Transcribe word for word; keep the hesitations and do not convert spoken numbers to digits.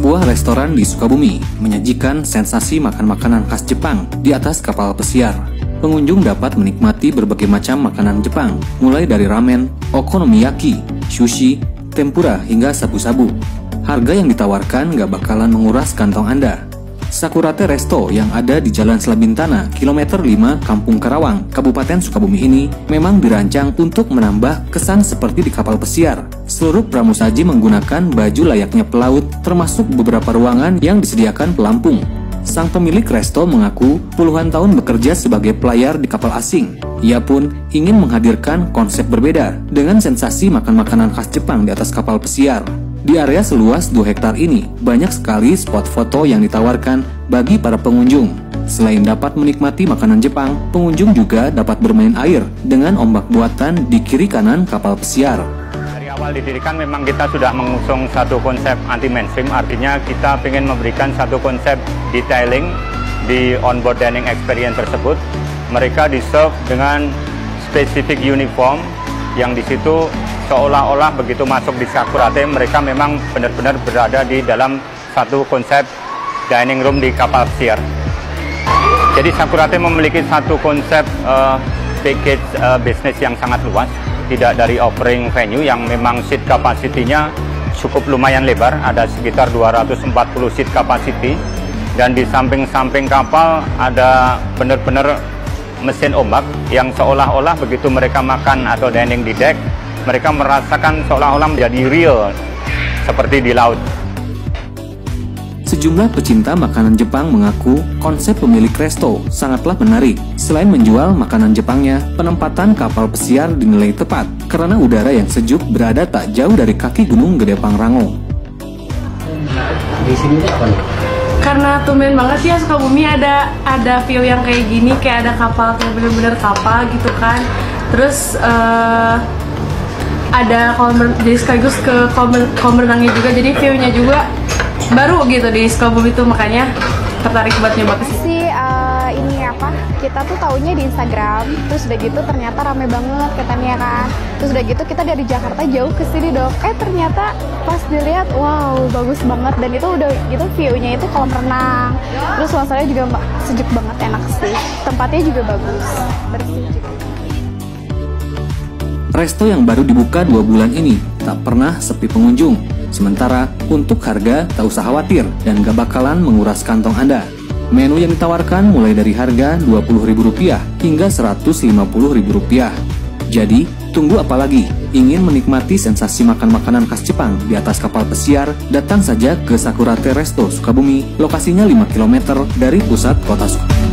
sebuah restoran di Sukabumi menyajikan sensasi makan makanan khas Jepang di atas kapal pesiar. Pengunjung dapat menikmati berbagai macam makanan Jepang, mulai dari ramen, okonomiyaki, sushi, tempura hingga sabu-sabu. Harga yang ditawarkan gak bakalan menguras kantong Anda. Sakurate Resto yang ada di Jalan Selabintana, kilometer lima, Kampung Karawang, Kabupaten Sukabumi ini memang dirancang untuk menambah kesan seperti di kapal pesiar. Seluruh pramusaji menggunakan baju layaknya pelaut, termasuk beberapa ruangan yang disediakan pelampung. Sang pemilik resto mengaku puluhan tahun bekerja sebagai pelayar di kapal asing. Ia pun ingin menghadirkan konsep berbeda dengan sensasi makan makanan khas Jepang di atas kapal pesiar. Di area seluas dua hektar ini, banyak sekali spot foto yang ditawarkan bagi para pengunjung. Selain dapat menikmati makanan Jepang, pengunjung juga dapat bermain air dengan ombak buatan di kiri kanan kapal pesiar. Dari awal didirikan memang kita sudah mengusung satu konsep anti-mainstream, artinya kita ingin memberikan satu konsep detailing di onboard dining experience tersebut. Mereka di-serve dengan spesifik uniform yang di situ seolah-olah begitu masuk di Sakurate mereka memang benar-benar berada di dalam satu konsep dining room di kapal pesiar. Jadi Sakurate memiliki satu konsep uh, package uh, bisnis yang sangat luas, tidak dari offering venue yang memang seat capacity-nya cukup lumayan lebar, ada sekitar dua ratus empat puluh seat capacity, dan di samping-samping kapal ada benar-benar mesin ombak yang seolah-olah begitu mereka makan atau dining di deck, mereka merasakan seolah-olah menjadi real seperti di laut. Sejumlah pecinta makanan Jepang mengaku konsep pemilik resto sangatlah menarik. Selain menjual makanan Jepangnya, penempatan kapal pesiar dinilai tepat karena udara yang sejuk berada tak jauh dari kaki Gunung Gede Pangrango. Di sini apa nih? Karena tumben banget ya Sukabumi ada ada view yang kayak gini, kayak ada kapal, kayak bener-bener kapal gitu kan. Terus uh, ada kolam, jadi sekaligus ke kolam, kolam renangnya juga, jadi view-nya juga baru gitu di Sukabumi tuh, makanya tertarik buat nyoba ke sini. Sih uh, ini apa? Kita tuh taunya di Instagram, terus udah gitu ternyata rame banget katanya kan. Terus udah gitu kita dari Jakarta jauh ke sini dong. Eh ternyata pas dilihat, wow bagus banget, dan itu udah gitu view-nya itu kolam renang. Terus suasananya juga sejuk banget, enak sih. Tempatnya juga bagus, bersih juga. Resto yang baru dibuka dua bulan ini tak pernah sepi pengunjung. Sementara untuk harga tak usah khawatir dan gak bakalan menguras kantong Anda. Menu yang ditawarkan mulai dari harga dua puluh ribu rupiah hingga seratus lima puluh ribu rupiah. Jadi, tunggu apa lagi? Ingin menikmati sensasi makan makanan khas Jepang di atas kapal pesiar? Datang saja ke Sakurate Resto Sukabumi, lokasinya lima kilometer dari pusat kota Sukabumi.